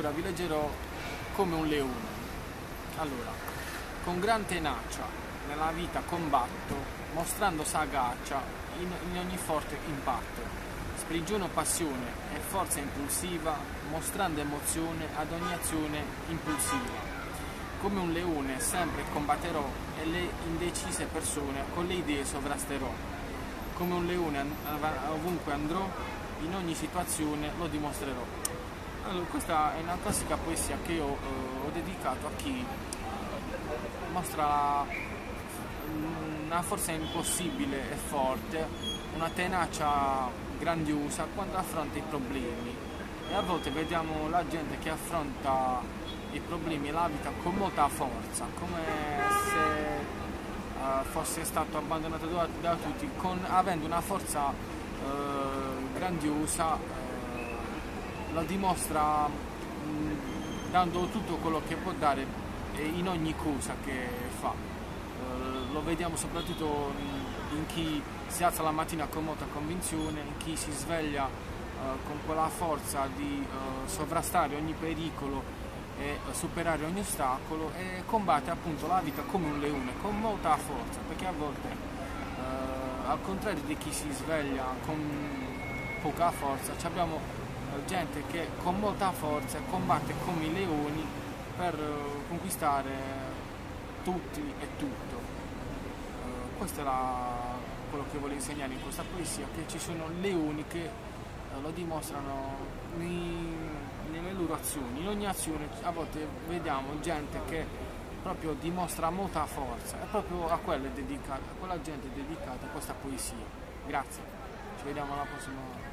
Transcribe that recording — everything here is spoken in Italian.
Ora vi leggerò come un leone. Allora, con gran tenacia nella vita combatto, mostrando sagacia in ogni forte impatto. Sprigiono passione e forza impulsiva, mostrando emozione ad ogni azione impulsiva. Come un leone sempre combatterò e le indecise persone con le idee sovrasterò. Come un leone ovunque andrò, in ogni situazione lo dimostrerò. Allora, questa è una classica poesia che io ho dedicato a chi mostra una forza impossibile e forte, una tenacia grandiosa quando affronta i problemi. E a volte vediamo la gente che affronta i problemi e la vita con molta forza, come se fosse stato abbandonato da tutti, avendo una forza grandiosa, lo dimostra dando tutto quello che può dare in ogni cosa che fa. Lo vediamo soprattutto in chi si alza la mattina con molta convinzione, in chi si sveglia con quella forza di sovrastare ogni pericolo e superare ogni ostacolo e combatte appunto la vita come un leone, con molta forza, perché a volte al contrario di chi si sveglia con poca forza, abbiamo gente che con molta forza combatte come i leoni per conquistare tutti e tutto. Questo è quello che voglio insegnare in questa poesia, che ci sono leoni che lo dimostrano nelle loro azioni. In ogni azione a volte vediamo gente che proprio dimostra molta forza, e proprio a quella gente è dedicata questa poesia. Grazie, ci vediamo alla prossima.